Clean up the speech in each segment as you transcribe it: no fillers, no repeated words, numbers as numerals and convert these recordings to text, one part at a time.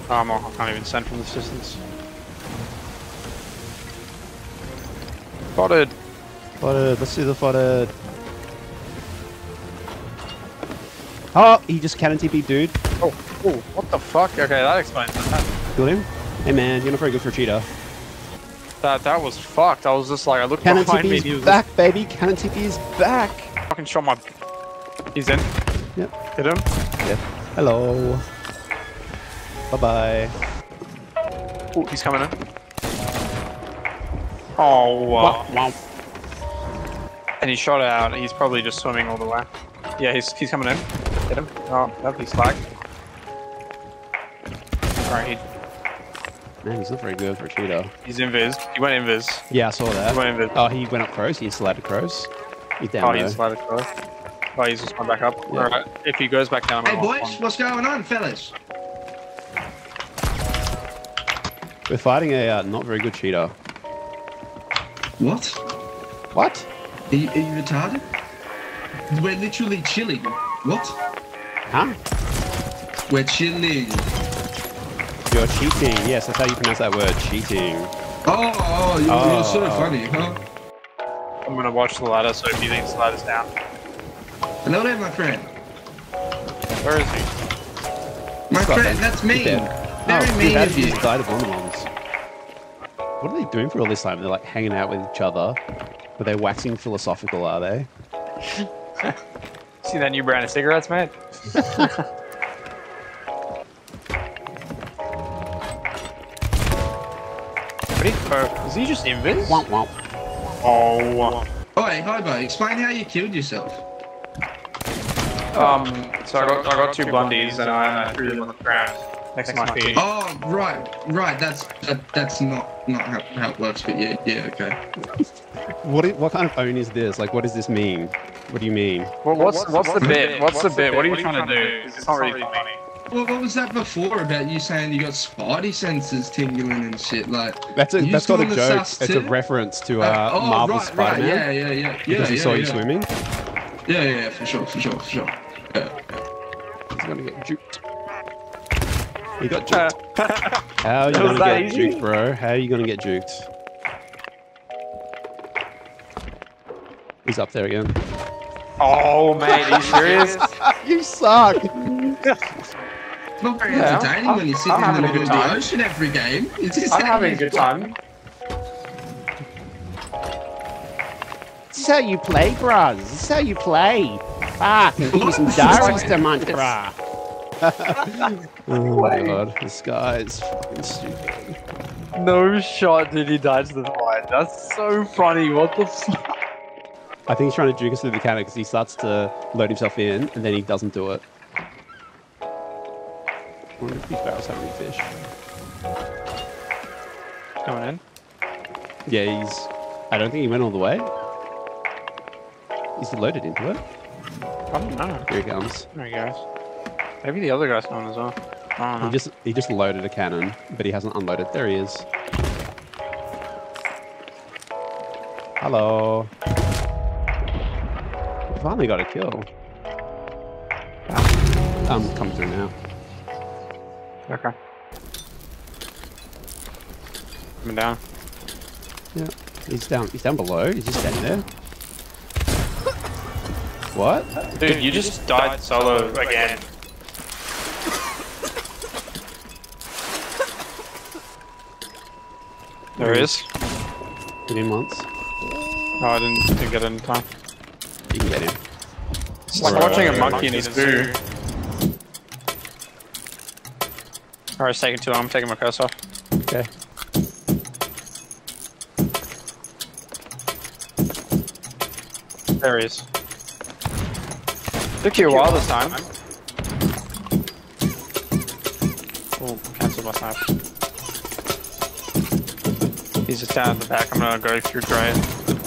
I can't even send from this distance. Spotted. Spotted. Let's see the spotted. Oh, he just cannon TP, dude. Oh, what the fuck? Okay, that explains that. Killed him. Hey man, you're not very good for a cheetah. That was fucked. I was just like, I looked Cannon behind TP me. is He was back, baby. Cannon TP is back. fucking shot my. He's in. Yep. Hit him. Yep. Hello. Bye bye. Oh, he's coming in. Oh, Wow. And he shot out. He's probably just swimming all the way. Yeah, he's coming in. Hit him. Oh, nope, he's flagged. Alright, Man, he's not very good for a cheetah. he's invis. He went invis. Yeah, I saw that. He went invis. Oh, he went up crows. He insulated crows. He's down Oh, low. he's slided across. Oh, he's just gone back up. Yeah. Alright, if he goes back down, Hey I'm boys, on. what's going on, fellas? We're fighting a not very good cheetah. What? What? Are you retarded? We're literally chilling. What? Huh? We're chilling. You're cheating. Yes, that's how you pronounce that word. Cheating. You're so funny, huh? I'm gonna watch the ladder, so if you think the ladder's down. Hello there, my friend. Where is he? My He's got friend, them. that's me. He's dead. Very Oh, mean that of you. just died of bombs. What are they doing for all this time? They're like hanging out with each other. But they're waxing philosophical, are they? See that new brand of cigarettes, mate? Is he just invis? Womp womp. Oh. Oi, Hobo, explain how you killed yourself. So I got two blundies and I threw them on the ground next to my feet. Oh, right. That's not how it works, but yeah, okay. What kind of own is this? Like, what does this mean? What do you mean? Well, what's the bit? What's the bit? What are you trying to do? It's not really funny. Well, what was that before about you saying you got spidey senses tingling and shit? Like That's you not a doing the joke. sus It's a too? reference to Oh, Marvel's right, Spider-Man. yeah. Because he saw you swimming. Yeah, for sure. Yeah. He's gonna get juked. He got juked. How are you gonna get juked, bro? How are you gonna get juked? He's up there again. Oh, mate, are you serious? You suck! It's not very entertaining when you're sitting in the having a middle of good the time. ocean every game. It's just I'm having a good time. This is how you play, bruh. This is how you play. Ah, give me some diaries to munch, bruh. Oh my god, this guy is fucking stupid. No shot did he die to the fire. That's so funny. What the fuck? I think he's trying to juke us through the mechanic because he starts to load himself in and then he doesn't do it. I wonder if these barrels have any fish. Coming in. Yeah, I don't think he went all the way. He's loaded into it. I don't know. Here he comes. There he goes. Maybe the other guy's coming as well. I don't know. He just loaded a cannon, but he hasn't unloaded. There he is. Hello. Finally got a kill. Come through now. Okay. Coming down. Yeah, he's down below. He's just standing there. What? Dude, you just died solo again. There he is. Get in once. Oh, I didn't get it in time. You can get him. It's like watching a monkey in his poo. Alright, it's taking too long. I'm taking my curse off. Okay. There he is. Took you a while this time. Oh, cancel my snipe. He's just down at the back. I'm gonna go through grade.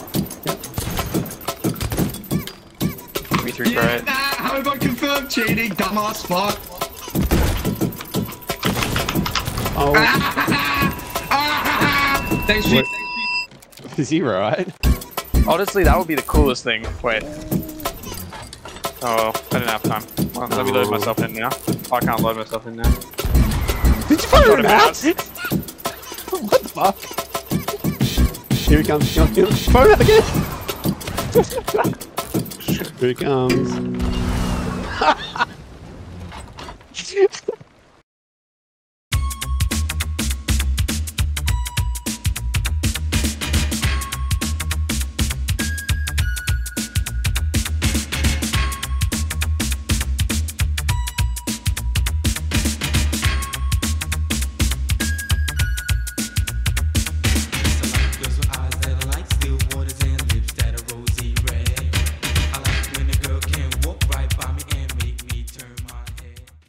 Me through grade. Hobo confirmed cheating, dumbass fuck. Oh, Thanks, shit. is he right? Honestly, that would be the coolest thing. Wait. Oh well, I didn't have time. Well, let me load myself in now. I can't load myself in now. Did you shot him out. What the fuck? Here he comes. Throw him out again. Here he comes.